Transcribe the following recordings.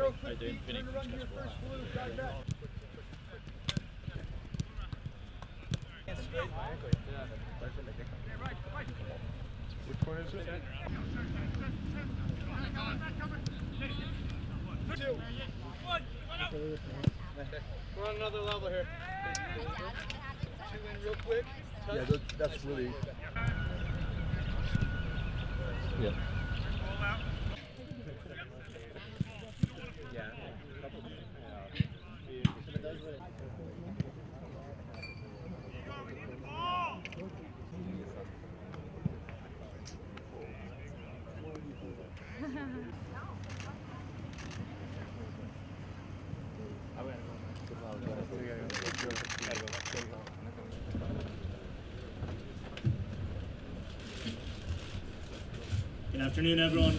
I do. Vinny can just go Which one is it? Two. We're on another level here. Two in real quick. Touch. Yeah, that's really. Yeah. Good afternoon, everyone.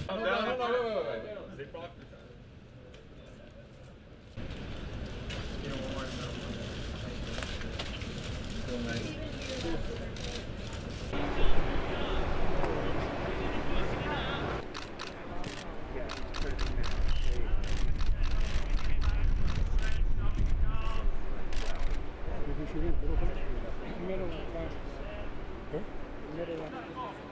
Middle one.